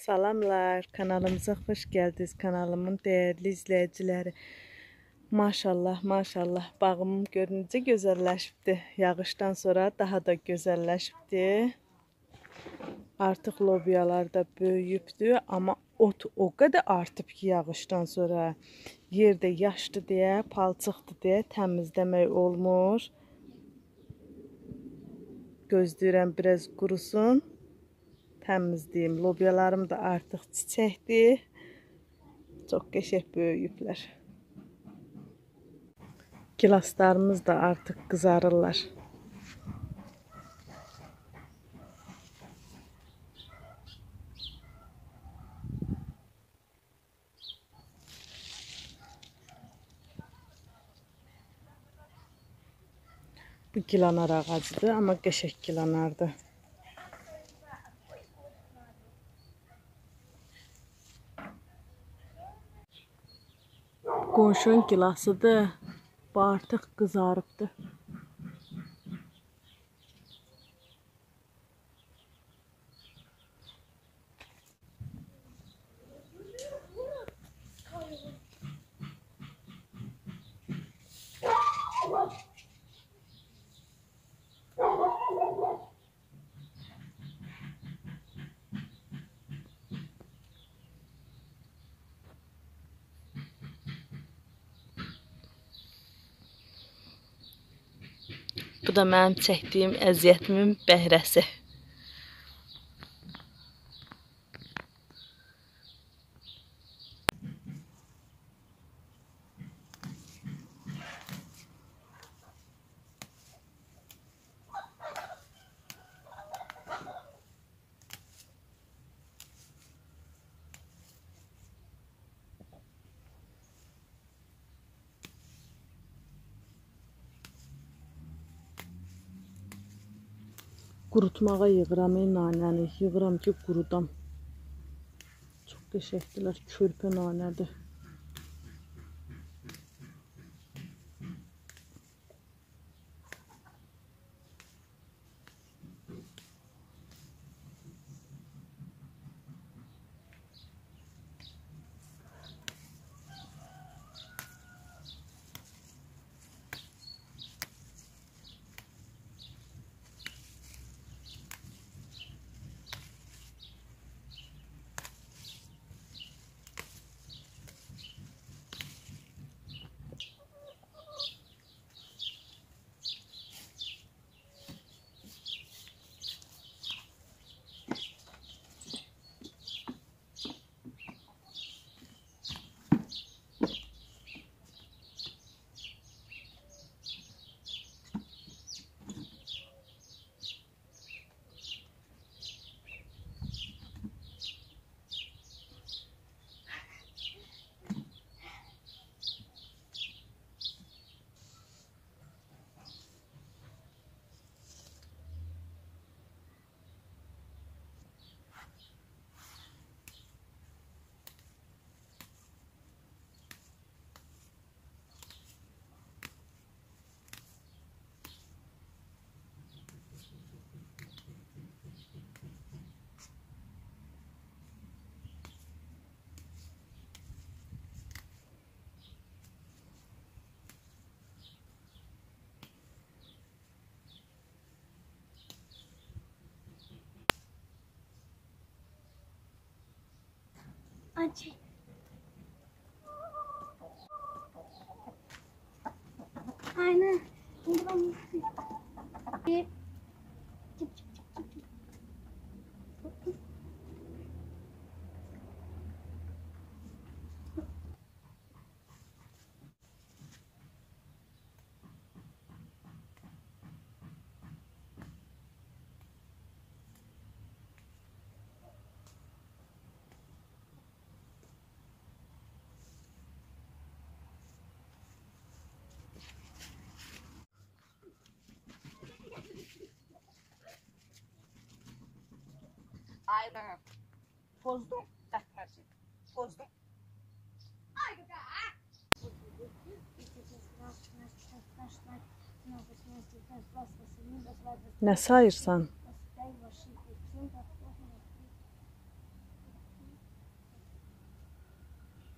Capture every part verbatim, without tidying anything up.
Salamlar, kanalımıza hoş geldiniz. Kanalımın değerli izleyicileri. Maşallah, maşallah. Bağım görünce güzelleşti. Yağıştan sonra daha da güzelleşti. Artık lobiyalar da büyüyübdü, ama ot o kadar artıb ki yağıştan sonra. Yerde yaşdı diye, palçıqdı diye təmizləmək olmur. Gözləyirəm biraz qurusun. Təmizləyim. Lobiyalarım da artıq çiçəkdir. Çox qəşəng böyüyüblər. Gilaslarımız da artıq qızarırlar. Bu gilanar ağacıdır, amma qəşəng gilanardır. Qonşunun gilasıdır. Bu artıq qızarıbdır. Bu da mənim çəkdiyim əziyyətimin bəhrəsi. Qurutmağa yığıram nanəni, yığıram ki qurudam. Çox qəşəngdirlər, körpə nanədir. Acı. Aynen. Bir. Çık çık çık çık. Aynen. Bozdum. Takmasın. Bozdum. Nə sayırsan?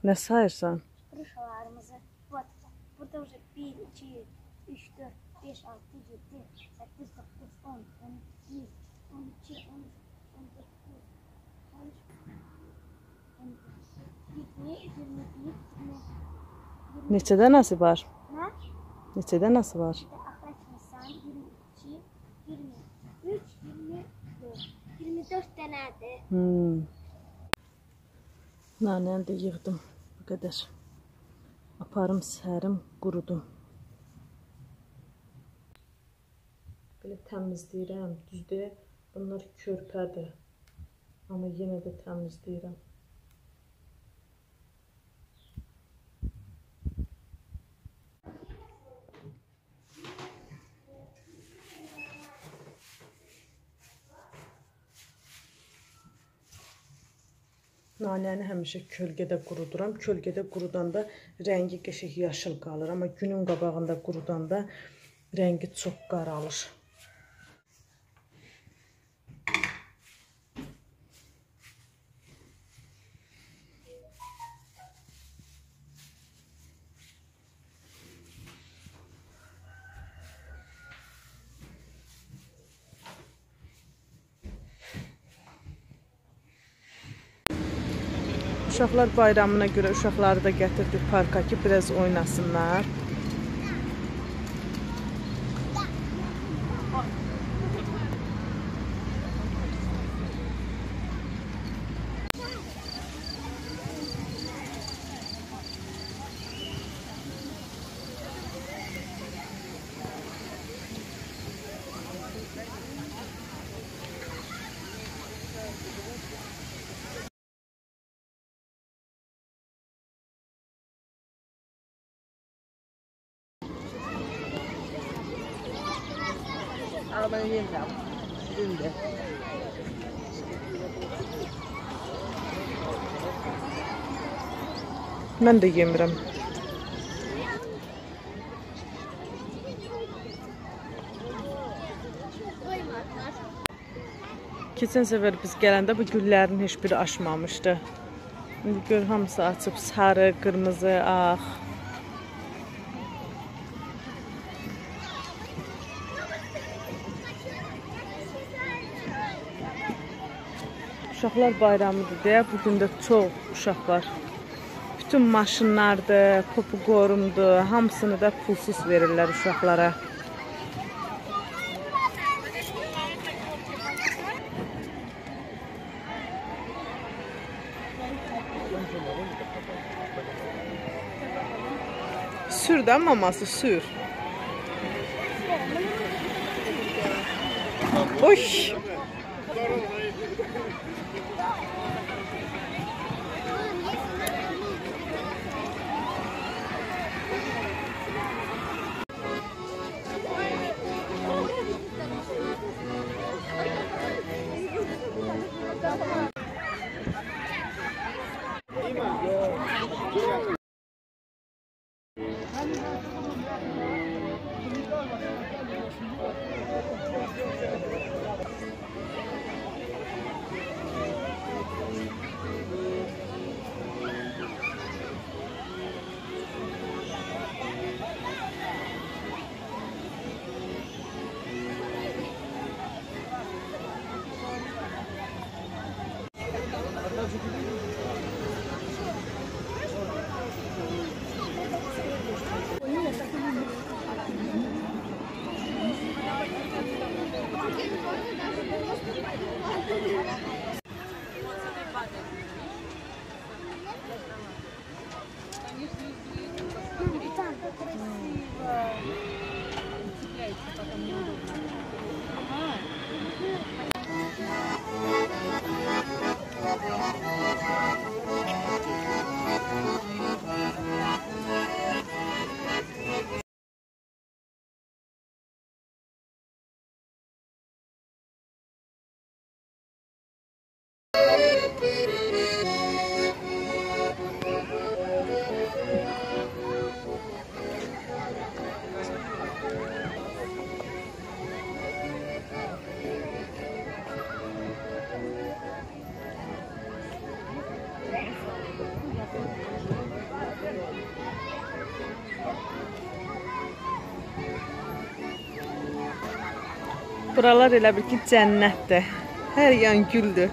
Ne sayırsan? Ruşalarımızı. Вот. Burada уже bir, iki, üç, dört, beş, altı, yedi, sekiz, dokuz, on, on bir, on iki, on üç, on dört, on beş, on altı, yirmi, yirmi bir, yirmi. Neçədə nasıl var? Ne? Neçədə nasıl var? Ahmet Nisan yirmi iki, yirmi üç, yirmi dört. yirmi dört tanedir. Hmm. Nanəni də yığdım. Bu qədər. Aparım, sərim, qurudum. Belə təmizləyirəm. Düzdür, bunlar körpədir. Amma yenə də təmizləyirəm. Nanəni həmişə kölgədə quruduram. Kölgədə qurudanda rəngi qəşəng yaşıl qalır. Amma günün qabağında qurudanda rəngi çox qaralır. Uşaqlar bayramına görə uşaqları da gətirdik parka ki, biraz oynasınlar. Arabanı yemeyeceğim. Şimdi. Mən də yemirəm. Keçən səfər biz gələndə bu güllərin heç biri açmamışdı. İndi gör, hamısı açıb, sarı, qırmızı, ağ. Uşaqlar bayramıdır deyə bugün də çox uşaq var. Bütün maşınlardır, popugorumdur, hamısını da pulsuz verirlər uşaqlara. Sür də maması, sür. Oy! Buralar elə bil ki, cənnətdir. Hər yan güldür.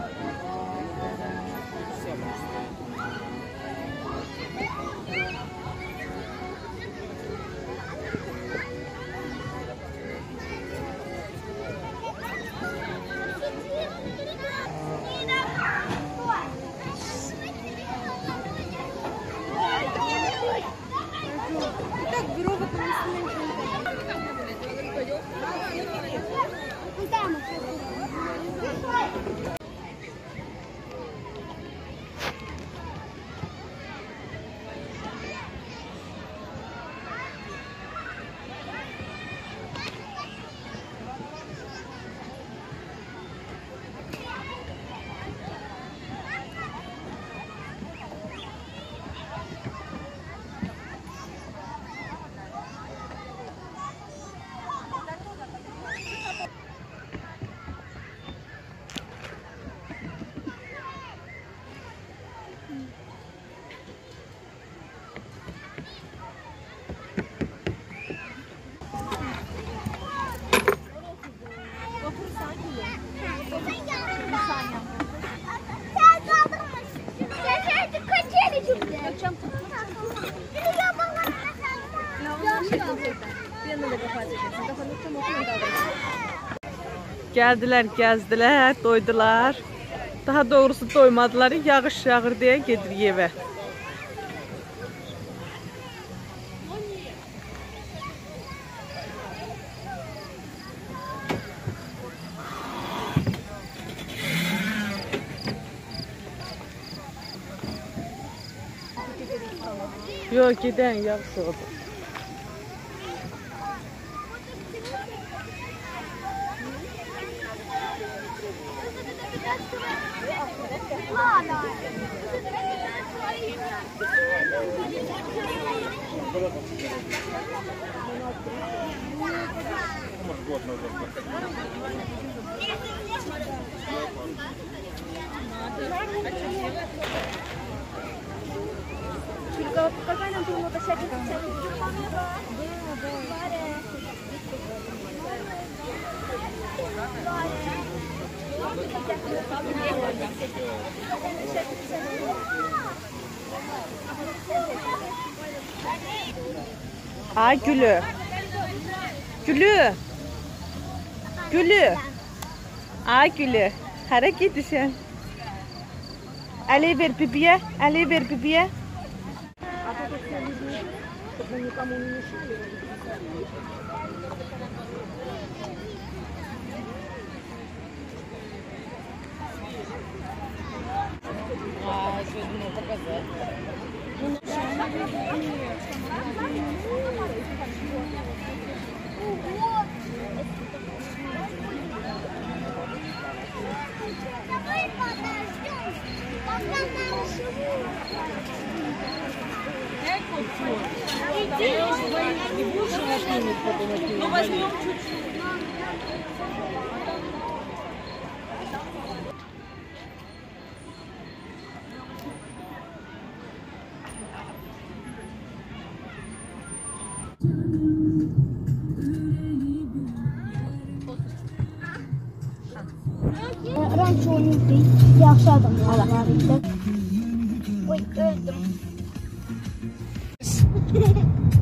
Gəldilər, gəzdilər, doydular. Daha doğrusu doymadılar, yağış yağır deyə gedir evə. Yox, gedən yağış oldu. Какая нам тут надо всяких Ay Gülü. Gülü. Gülü. Ay Gülü. Hara gidiyorsun? Əli ver bibiyə. Əli ver bibiyə. Ну, возьмем чуть-чуть. Раньше он не пил, я шагом говорит. Ой, öldüm.